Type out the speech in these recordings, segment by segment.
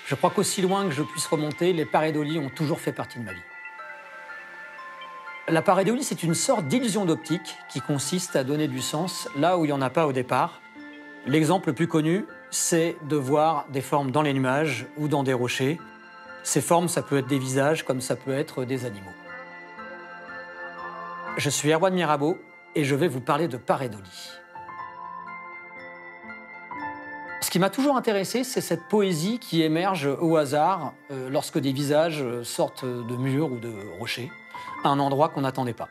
Je crois qu'aussi loin que je puisse remonter, les pareidolis ont toujours fait partie de ma vie. La pareidolie, c'est une sorte d'illusion d'optique qui consiste à donner du sens là où il n'y en a pas au départ. L'exemple le plus connu, c'est de voir des formes dans les nuages ou dans des rochers. Ces formes, ça peut être des visages comme ça peut être des animaux. Je suis Erwan Mirabeau et je vais vous parler de pareidolie. Ce qui m'a toujours intéressé, c'est cette poésie qui émerge au hasard lorsque des visages sortent de murs ou de rochers, à un endroit qu'on n'attendait pas.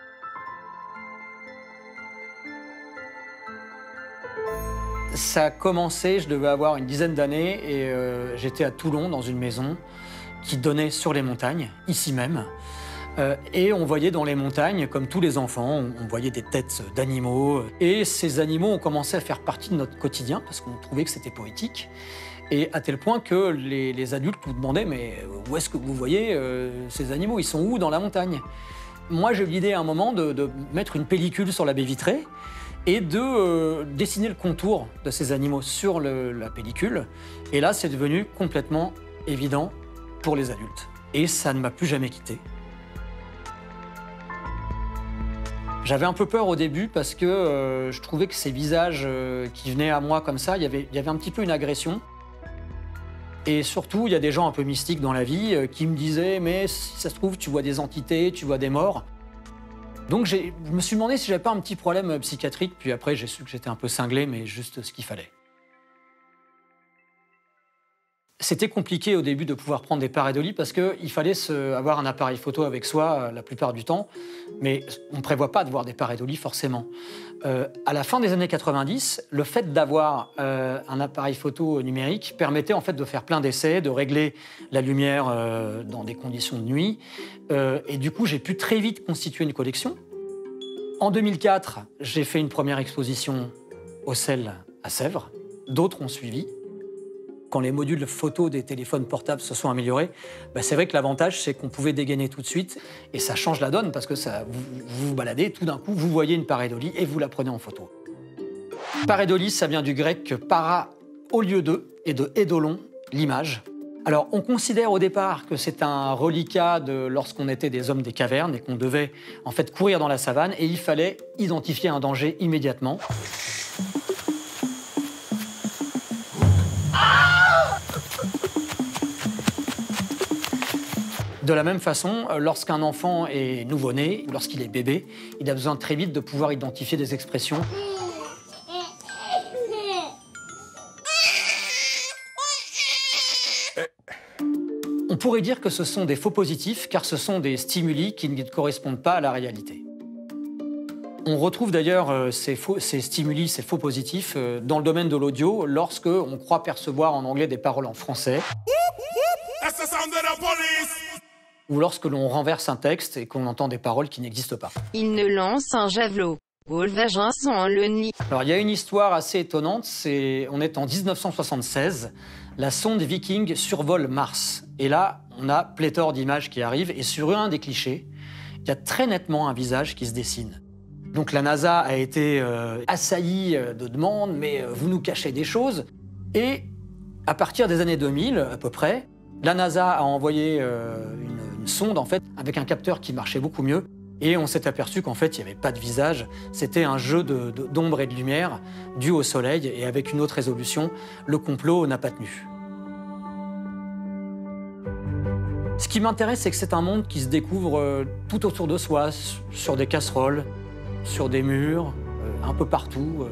Ça a commencé, je devais avoir une dizaine d'années et j'étais à Toulon dans une maison qui donnait sur les montagnes, ici même. Et on voyait dans les montagnes, comme tous les enfants, on voyait des têtes d'animaux. Et ces animaux ont commencé à faire partie de notre quotidien parce qu'on trouvait que c'était poétique. Et à tel point que les adultes nous demandaient « Mais où est-ce que vous voyez ces animaux? Ils sont où dans la montagne ?» Moi, j'ai eu l'idée à un moment de mettre une pellicule sur la baie vitrée et de dessiner le contour de ces animaux sur la pellicule. Et là, c'est devenu complètement évident pour les adultes. Et ça ne m'a plus jamais quitté. J'avais un peu peur au début parce que je trouvais que ces visages qui venaient à moi comme ça, il y avait un petit peu une agression. Et surtout, il y a des gens un peu mystiques dans la vie qui me disaient « Mais si ça se trouve, tu vois des entités, tu vois des morts ». Donc je me suis demandé si j'avais pas un petit problème psychiatrique, puis après j'ai su que j'étais un peu cinglé, mais juste ce qu'il fallait. C'était compliqué au début de pouvoir prendre des pareidolis parce qu'il fallait avoir un appareil photo avec soi la plupart du temps, mais on ne prévoit pas de voir des pareidolis forcément. À la fin des années 90, le fait d'avoir un appareil photo numérique permettait en fait de faire plein d'essais, de régler la lumière dans des conditions de nuit. Et du coup, j'ai pu très vite constituer une collection. En 2004, j'ai fait une première exposition au sel à Sèvres. D'autres ont suivi. Quand les modules photo des téléphones portables se sont améliorés, c'est vrai que l'avantage, c'est qu'on pouvait dégainer tout de suite et ça change la donne parce que vous vous baladez, tout d'un coup, vous voyez une pareidolie et vous la prenez en photo. Pareidolie, ça vient du grec para au lieu de et de eidolon, l'image. Alors, on considère au départ que c'est un reliquat de lorsqu'on était des hommes des cavernes et qu'on devait en fait courir dans la savane et il fallait identifier un danger immédiatement. De la même façon, lorsqu'un enfant est nouveau-né, lorsqu'il est bébé, il a besoin très vite de pouvoir identifier des expressions. On pourrait dire que ce sont des faux positifs, car ce sont des stimuli qui ne correspondent pas à la réalité. On retrouve d'ailleurs ces stimuli, ces faux positifs, dans le domaine de l'audio, lorsque on croit percevoir en anglais des paroles en français. Ou lorsque l'on renverse un texte et qu'on entend des paroles qui n'existent pas. Il ne lance un javelot. Au vagin sans le nid. Alors il y a une histoire assez étonnante, on est en 1976, la sonde Viking survole Mars. Et là, on a pléthore d'images qui arrivent et sur un des clichés, il y a très nettement un visage qui se dessine. Donc la NASA a été assaillie de demandes, mais vous nous cachez des choses. Et à partir des années 2000, à peu près, la NASA a envoyé une sonde en fait, avec un capteur qui marchait beaucoup mieux. Et on s'est aperçu qu'en fait, il n'y avait pas de visage. C'était un jeu d'ombre et de lumière dû au soleil. Et avec une autre résolution, le complot n'a pas tenu. Ce qui m'intéresse, c'est que c'est un monde qui se découvre tout autour de soi, sur des casseroles, sur des murs, un peu partout.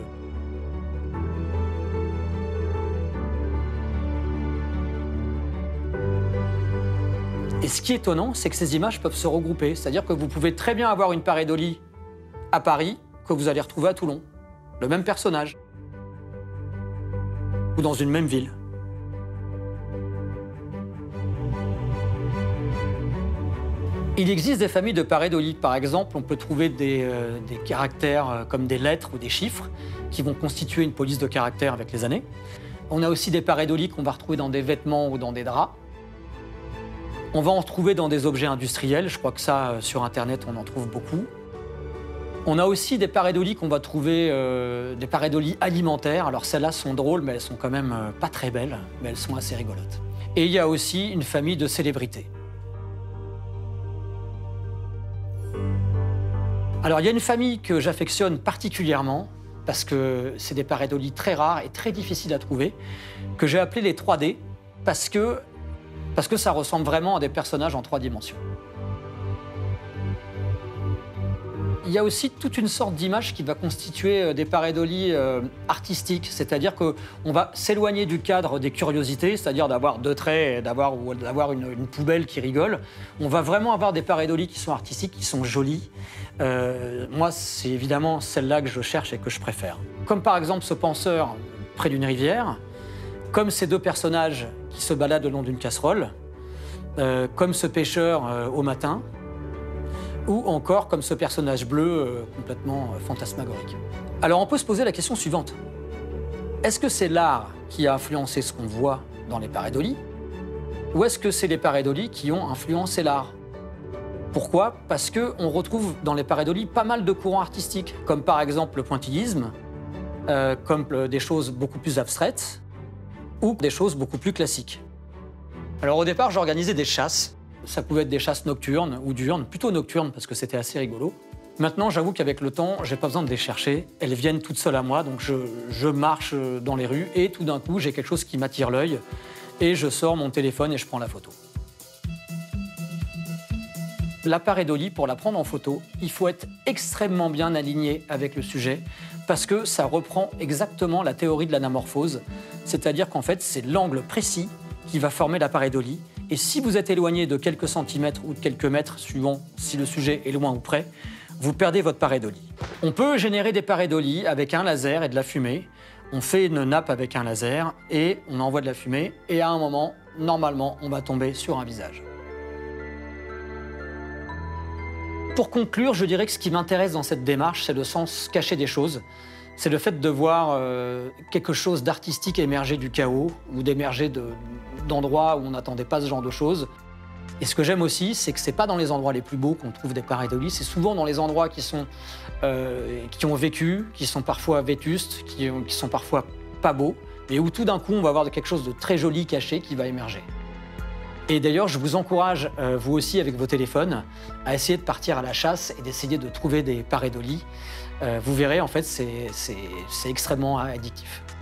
Et ce qui est étonnant, c'est que ces images peuvent se regrouper. C'est-à-dire que vous pouvez très bien avoir une pareidolie à Paris que vous allez retrouver à Toulon. Le même personnage. Ou dans une même ville. Il existe des familles de pareidolie. Par exemple, on peut trouver des caractères comme des lettres ou des chiffres qui vont constituer une police de caractère avec les années. On a aussi des pareidolies qu'on va retrouver dans des vêtements ou dans des draps. On va en retrouver dans des objets industriels. Je crois que ça, sur Internet, on en trouve beaucoup. On a aussi des pareidolies qu'on va trouver, des pareidolies alimentaires. Alors celles-là sont drôles, mais elles sont quand même pas très belles, mais elles sont assez rigolotes. Et il y a aussi une famille de célébrités. Alors, il y a une famille que j'affectionne particulièrement, parce que c'est des pareidolis très rares et très difficiles à trouver, que j'ai appelé les 3D, parce que ça ressemble vraiment à des personnages en 3 dimensions. Il y a aussi toute une sorte d'image qui va constituer des pareidolis artistiques, c'est-à-dire qu'on va s'éloigner du cadre des curiosités, c'est-à-dire d'avoir 2 traits ou d'avoir une poubelle qui rigole. On va vraiment avoir des pareidolis qui sont artistiques, qui sont jolis. Moi, c'est évidemment celle-là que je cherche et que je préfère. Comme par exemple ce penseur près d'une rivière, comme ces 2 personnages qui se baladent le long d'une casserole, comme ce pêcheur au matin, ou encore comme ce personnage bleu complètement fantasmagorique. Alors on peut se poser la question suivante. Est-ce que c'est l'art qui a influencé ce qu'on voit dans les pareidolis, ou est-ce que c'est les pareidolis qui ont influencé l'art? Pourquoi? Parce qu'on retrouve dans les pareidolis pas mal de courants artistiques, comme par exemple le pointillisme, comme des choses beaucoup plus abstraites, ou des choses beaucoup plus classiques. Alors au départ, j'organisais des chasses. Ça pouvait être des chasses nocturnes ou diurnes, plutôt nocturnes parce que c'était assez rigolo. Maintenant, j'avoue qu'avec le temps, j'ai pas besoin de les chercher. Elles viennent toutes seules à moi, donc je marche dans les rues et tout d'un coup, j'ai quelque chose qui m'attire l'œil et je sors mon téléphone et je prends la photo. La pareidolie, pour la prendre en photo, il faut être extrêmement bien aligné avec le sujet parce que ça reprend exactement la théorie de l'anamorphose, c'est-à-dire qu'en fait, c'est l'angle précis qui va former la pareidolie. Et si vous êtes éloigné de quelques centimètres ou de quelques mètres, suivant si le sujet est loin ou près, vous perdez votre pareidolie. On peut générer des pareidolies avec un laser et de la fumée. On fait une nappe avec un laser et on envoie de la fumée. Et à un moment, normalement, on va tomber sur un visage. Pour conclure, je dirais que ce qui m'intéresse dans cette démarche, c'est le sens caché des choses. C'est le fait de voir quelque chose d'artistique émerger du chaos ou d'émerger d'endroits où on n'attendait pas ce genre de choses. Et ce que j'aime aussi, c'est que ce n'est pas dans les endroits les plus beaux qu'on trouve des pareidolis, c'est souvent dans les endroits qui ont vécu, qui sont parfois vétustes, qui sont parfois pas beaux, mais où tout d'un coup, on va avoir quelque chose de très joli caché qui va émerger. Et d'ailleurs, je vous encourage, vous aussi avec vos téléphones, à essayer de partir à la chasse et d'essayer de trouver des pareidolis. Vous verrez, en fait, c'est extrêmement addictif.